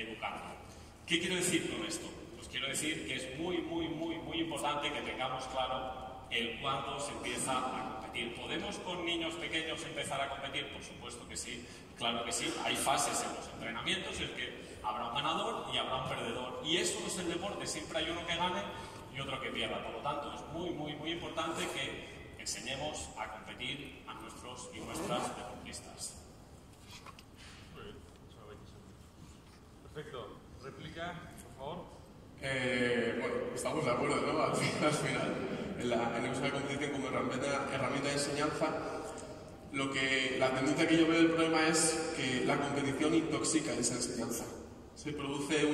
educando. ¿Qué quiero decir con esto? Pues quiero decir que es muy importante que tengamos claro el cuándo se empieza a competir. ¿Podemos con niños pequeños empezar a competir? Por supuesto que sí, claro que sí. Hay fases en los entrenamientos en que habrá un ganador y habrá un perdedor. Y eso es el deporte, siempre hay uno que gane y otro que pierda. Por lo tanto, es muy importante que enseñemos a competir a nuestros y nuestras deportistas. Muy bien, perfecto. ¿Réplica, por favor? Bueno, estamos de acuerdo, ¿no? Al final, en el uso de la competición como herramienta de enseñanza, la tendencia que yo veo del problema es que la competición intoxica esa enseñanza. Se produce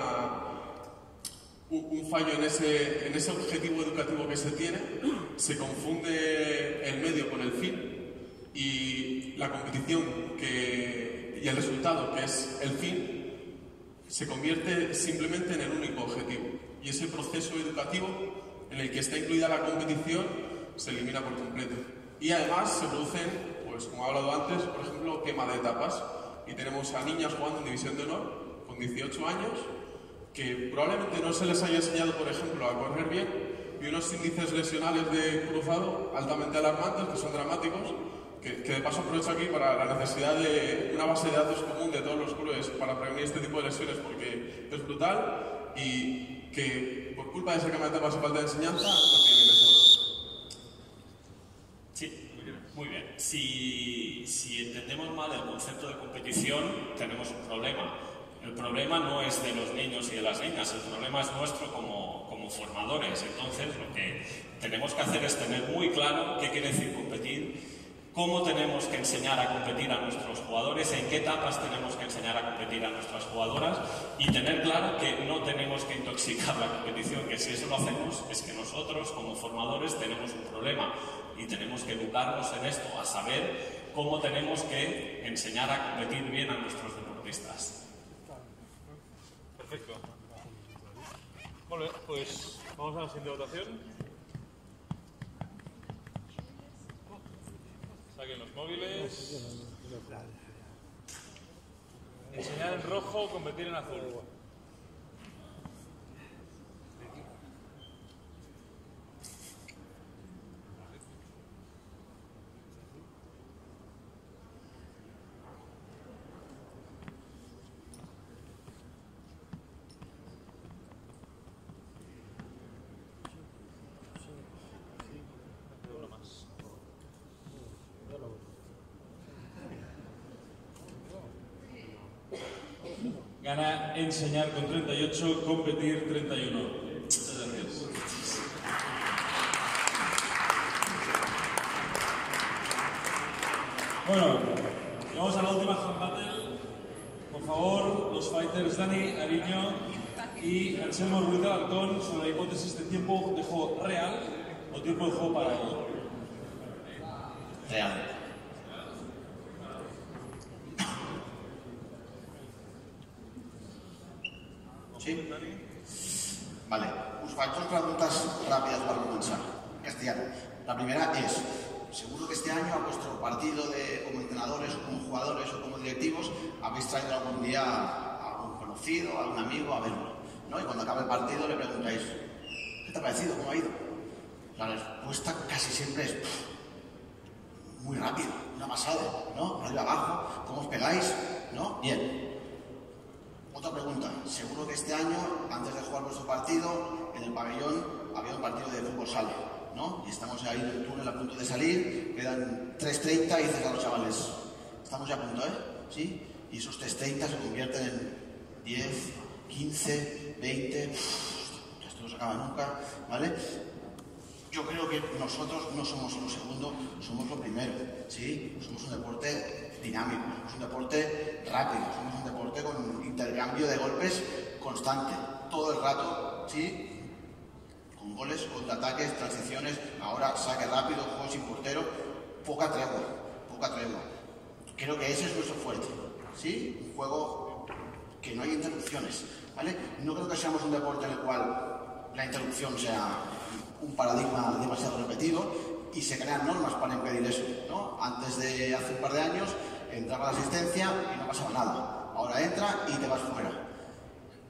un fallo en ese objetivo educativo que se tiene, se confunde el medio con el fin y la competición y el resultado, que es el fin, se convierte simplemente en el único objetivo. Y ese proceso educativo en el que está incluida la competición se elimina por completo. Y además se producen, pues como he hablado antes, por ejemplo, quema de etapas. Y tenemos a niñas jugando en División de Honor con 18 años que probablemente no se les haya enseñado, por ejemplo, a correr bien y unos índices lesionales de cruzado altamente alarmantes, que son dramáticos, que de paso aprovecho aquí para la necesidad de una base de datos común de todos los clubes para prevenir este tipo de lesiones, porque es brutal y que por culpa de esa quema de etapas y falta de enseñanza no tienen lesiones. Sí, muy bien. Si entendemos mal el concepto de competición, tenemos un problema. El problema no es de los niños y de las niñas, el problema es nuestro como formadores. Entonces, lo que tenemos que hacer es tener muy claro qué quiere decir competir, cómo tenemos que enseñar a competir a nuestros jugadores, en qué etapas tenemos que enseñar a competir a nuestras jugadoras y tener claro que no tenemos que intoxicar la competición, que si eso lo hacemos es que nosotros como formadores tenemos un problema y tenemos que educarnos en esto, a saber cómo tenemos que enseñar a competir bien a nuestros deportistas. Perfecto. Muy bien, pues vamos a la siguiente votación. Saquen los móviles. Enseñar en rojo, competir en azul. Gana enseñar con 38, competir 31. Muchas gracias. Bueno, llegamos a la última hand battle. Por favor, los fighters Dani Ariño y Anselmo Ruiz Alarcón sobre la hipótesis de tiempo de juego real o tiempo de juego paralelo. Real. Sí? Vale, us faig dos preguntas rápidas para comenzar. Castellano. La primera es, seguro que este año a vuestro partido como entrenadores o como jugadores o como directivos habéis traído algún día a algún conocido, a algún amigo a verlo, ¿no? Y cuando acabe el partido le preguntáis, ¿qué te ha parecido? ¿Cómo ha ido? La respuesta casi siempre es muy rápido, una pasada, ¿no? Arriba abajo, ¿cómo os pegáis? ¿No? Bien. Otra pregunta. Seguro que este año, antes de jugar vuestro partido, en el pabellón había un partido de fútbol sala, ¿no? Y estamos ahí en el túnel a punto de salir, quedan 3:30 y dices a los chavales, estamos ya a punto, ¿eh? ¿Sí? Y esos 3:30 se convierten en 10, 15, 20, esto no se acaba nunca, ¿vale? Yo creo que nosotros no somos lo segundo, somos lo primero, ¿sí? Somos un deporte dinámico, somos un deporte rápido, somos un deporte con intercambio de golpes constante, todo el rato, ¿sí? Con goles, contraataques, transiciones, ahora saque rápido, juego sin portero, poca tregua, poca tregua. Creo que ese es nuestro fuerte, ¿sí? Un juego que no hay interrupciones, ¿vale? No creo que seamos un deporte en el cual la interrupción sea un paradigma demasiado repetido y se crean normas para impedir eso, ¿no? Antes hace un par de años entraba la asistencia y no pasaba nada. Ahora entra y te vas fuera.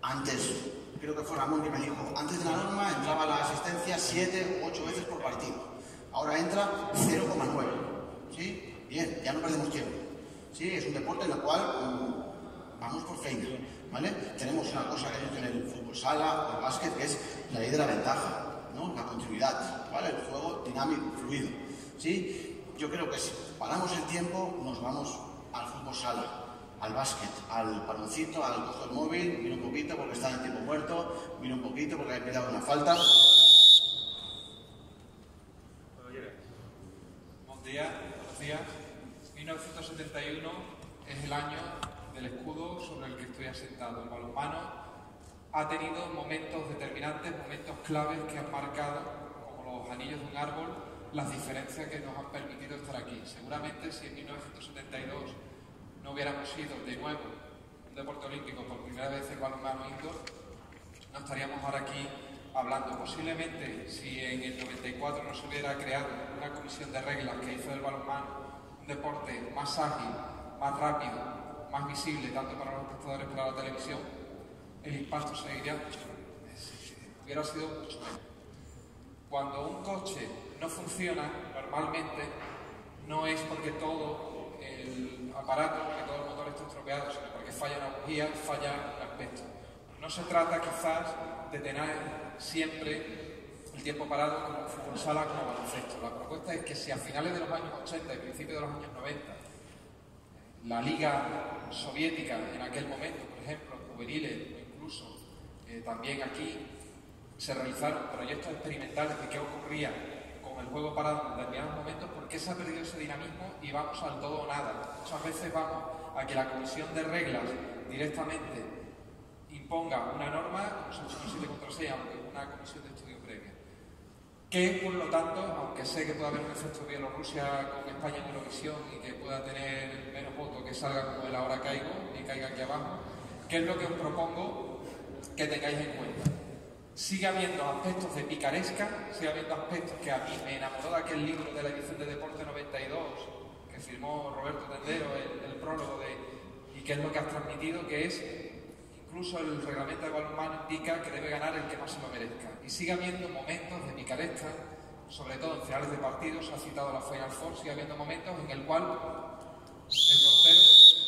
Antes, creo que fue Ramón que me dijo, antes de la norma entraba la asistencia 7 u 8 veces por partido. Ahora entra 0,9. ¿Sí? Bien, ya no perdemos tiempo. ¿Sí? Es un deporte en el cual vamos por feina. ¿Vale? Tenemos una cosa que hay en el fútbol sala o el básquet, que es la ley de la ventaja, ¿no? La continuidad, ¿vale? El juego dinámico, fluido. ¿Sí? Yo creo que si paramos el tiempo, nos vamos al fútbol sala, al básquet, al baloncito, al cojo del móvil, mira un poquito porque está en el tiempo muerto, mira un poquito porque hay pillado una falta. Buenos días. 1971 es el año del escudo sobre el que estoy asentado. El balonmano ha tenido momentos determinantes, momentos claves que han marcado, como los anillos de un árbol, las diferencias que nos han permitido estar aquí. Seguramente si en 1972 no hubiéramos sido de nuevo un deporte olímpico por primera vez el balonmano indoor, no estaríamos ahora aquí hablando. Posiblemente si en el 94 no se hubiera creado una comisión de reglas que hizo del balonmano un deporte más ágil, más rápido, más visible tanto para los espectadores como para la televisión, el impacto hubiera sido mucho menos. Cuando un coche no funciona, normalmente no es porque todo el aparato, porque todo el motor está estropeado, sino porque falla una bujía, falla un aspecto. No se trata quizás de tener siempre el tiempo parado como fútbol sala, como baloncesto. La propuesta es que si a finales de los años 80 y principios de los años 90 la liga soviética en aquel momento, por ejemplo, juveniles o incluso también aquí, se realizaron proyectos experimentales de qué ocurría con el juego parado en determinados momentos, por qué se ha perdido ese dinamismo y vamos al todo o nada. Muchas veces vamos a que la comisión de reglas directamente imponga una norma, como se ha hecho en 7 contra 6, aunque una comisión de estudio previa. Que, por lo tanto, aunque sé que puede haber un efecto Bielorrusia con España en Eurovisión y que pueda tener menos votos que salga como el ahora caigo y caiga aquí abajo, ¿qué es lo que os propongo que tengáis en cuenta? Sigue habiendo aspectos de picaresca, sigue habiendo aspectos que a mí me enamoró de aquel libro de la edición de Deporte 92 que firmó Roberto Tendero, el prólogo y qué es lo que has transmitido, que es incluso el reglamento de balonmano indica que debe ganar el que más se lo merezca. Y sigue habiendo momentos de picaresca, sobre todo en finales de partidos, se ha citado la Final Four, sigue habiendo momentos en el cual el portero...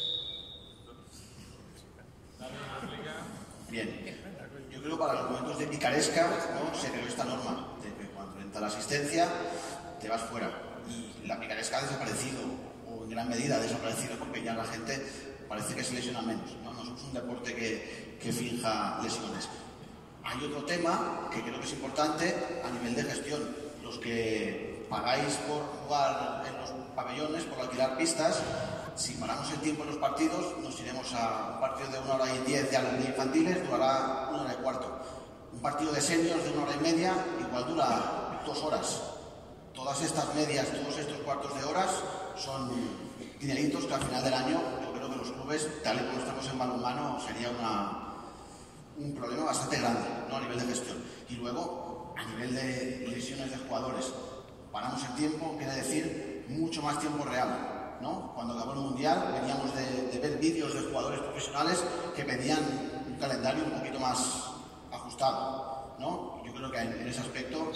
Bien. Yo creo que para los momentos de picaresca, ¿no? Se creó esta norma de que cuando entra la asistencia te vas fuera. Y la picaresca ha desaparecido, o en gran medida ha desaparecido, porque ya la gente parece que se lesiona menos, ¿no? No somos un deporte que finja lesiones. Hay otro tema que creo que es importante a nivel de gestión. Los que pagáis por jugar en los pabellones, por alquilar pistas, si paramos el tiempo en los partidos, nos iremos a un partido de 1 hora y 10 de infantiles, durará 1 hora y cuarto. Un partido de seniors de 1 hora y media, igual dura 2 horas. Todas estas medias, todos estos cuartos de horas son dineritos que al final del año, yo creo que los clubes, tal y como estamos en balonmano, sería un problema bastante grande, ¿no? A nivel de gestión. Y luego, a nivel de lesiones de jugadores, paramos el tiempo, quiere decir mucho más tiempo real. ¿No? Cuando acabó el Mundial veníamos de ver vídeos de jugadores profesionales que pedían un calendario un poquito más ajustado, ¿no? Yo creo que en ese aspecto...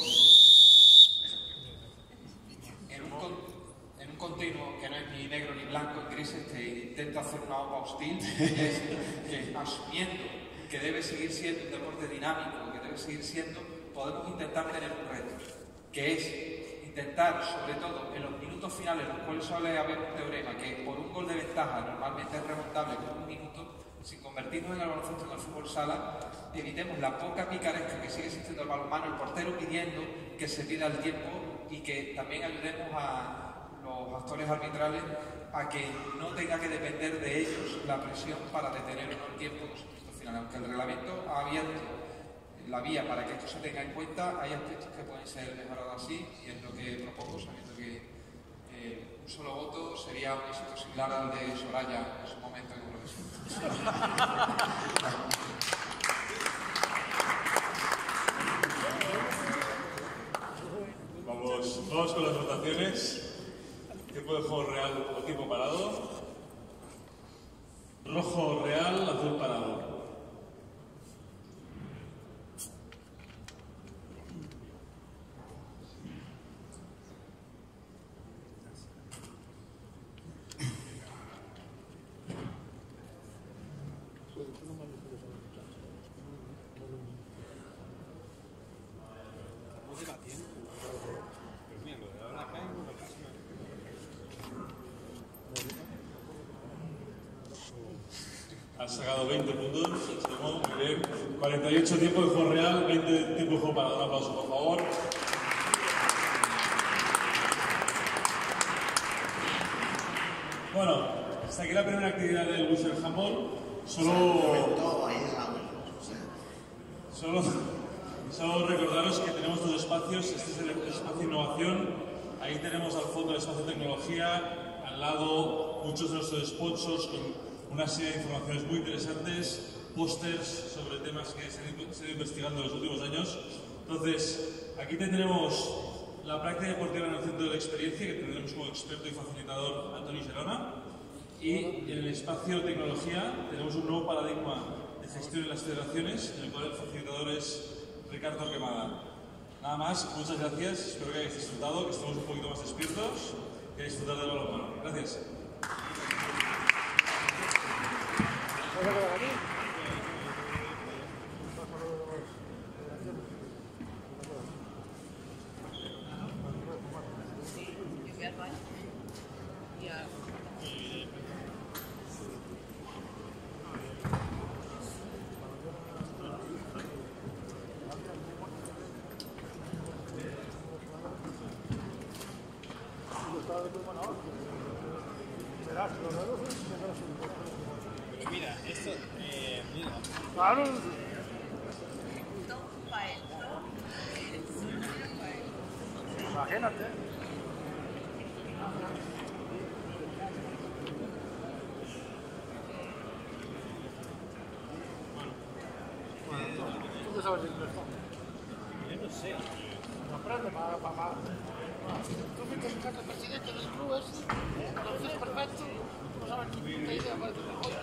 En un continuo que no es ni negro ni blanco, en grises, que intenta hacer una OPA hostil, es que asumiendo que debe seguir siendo un deporte dinámico, que debe seguir siendo, podemos intentar tener un reto, que es intentar, sobre todo en los minutos finales, en los cuales suele haber un teorema que por un gol de ventaja normalmente es remontable con un minuto, sin convertirnos en el baloncesto en el fútbol sala, evitemos la poca picaresca que sigue existiendo el balonmano, el portero pidiendo que se pida el tiempo y que también ayudemos a los actores arbitrales a que no tenga que depender de ellos la presión para detener el tiempo en los minutos finales. Aunque el reglamento ha abierto la vía para que esto se tenga en cuenta, hay aspectos que pueden ser mejorados así y es lo que propongo, sabiendo que un solo voto sería un éxito similar al de Soraya en su momento en Eurovisión. Vamos con las votaciones. Tiempo de juego real o tiempo parado. Rojo real, azul parado. Han sacado 20 puntos, muy bien. 48 tiempo de juego real, 20 tiempo de juego para. Un aplauso, por favor. Bueno, hasta aquí la primera actividad del Whistle Handball. Solo recordaros que tenemos dos espacios. Este es el espacio innovación. Ahí tenemos al fondo el espacio tecnología. Al lado muchos de nuestros sponsors con una serie de informaciones muy interesantes, pósters sobre temas que se han ido investigando en los últimos años. Entonces, aquí tendremos la práctica deportiva en el centro de la experiencia, que tendremos como experto y facilitador Antoni Gerona. Y en el espacio tecnología tenemos un nuevo paradigma de gestión en las federaciones, en el cual el facilitador es Ricardo Quemada. Nada más, muchas gracias, espero que hayáis disfrutado, que estemos un poquito más despiertos y a disfrutar del balonmano. Gracias. Mira, esto, mira. Claro. Imagínate. ¿Tú qué sabes de inglés? Yo no sé. Aprende, papá. Tú fuiste el presidente del club ese, lo haces perfecto, no sabes ni qué idea, parece.